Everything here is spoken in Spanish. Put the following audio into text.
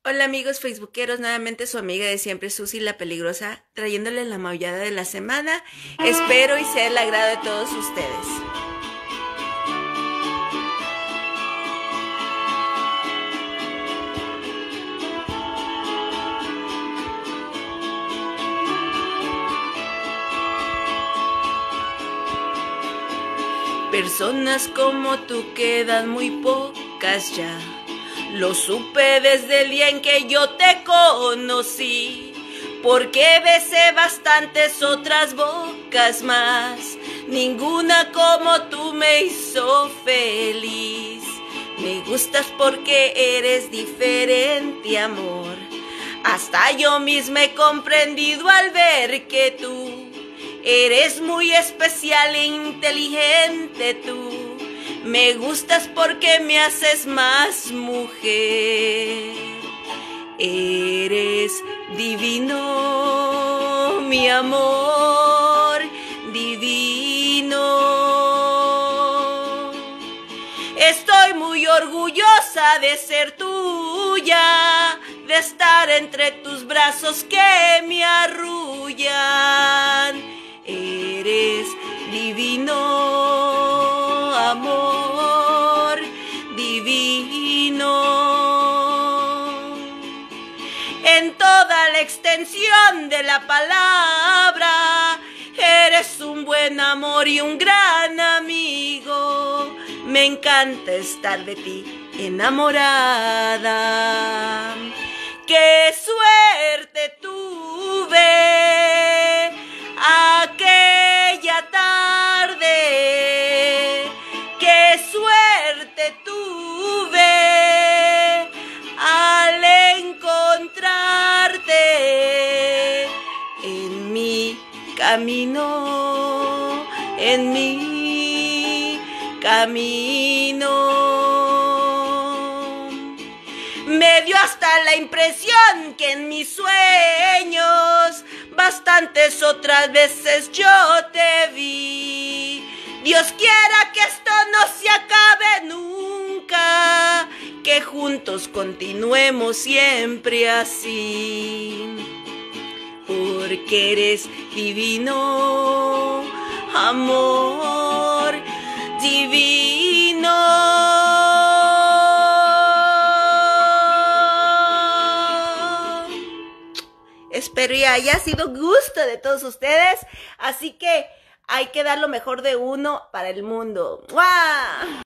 Hola amigos facebookeros, nuevamente su amiga de siempre Susi la Peligrosa, trayéndoles la maullada de la semana. Espero y sea el agrado de todos ustedes. Personas como tú quedan muy pocas ya. Lo supe desde el día en que yo te conocí, porque besé bastantes otras bocas más. Ninguna como tú me hizo feliz. Me gustas porque eres diferente, amor. Hasta yo misma he comprendido al ver que tú eres muy especial e inteligente tú. Me gustas porque me haces más mujer. Eres divino, mi amor, divino. Estoy muy orgullosa de ser tuya, de estar entre tus brazos que me arrullan. Eres divino, amor, divino. En toda la extensión de la palabra, eres un buen amor y un gran amigo. Me encanta estar de ti enamorada. ¡Qué suerte tuve aquella tarde! ¡Qué suerte tuve al encontrarte en mi camino, en mi camino! Me dio hasta la impresión que en mis sueños bastantes otras veces yo te vi. Dios quiera que esto no se acabe nunca, que juntos continuemos siempre así. Porque eres divino, amor, divino. Espero y haya sido gusto de todos ustedes, así que hay que dar lo mejor de uno para el mundo. ¡Mua!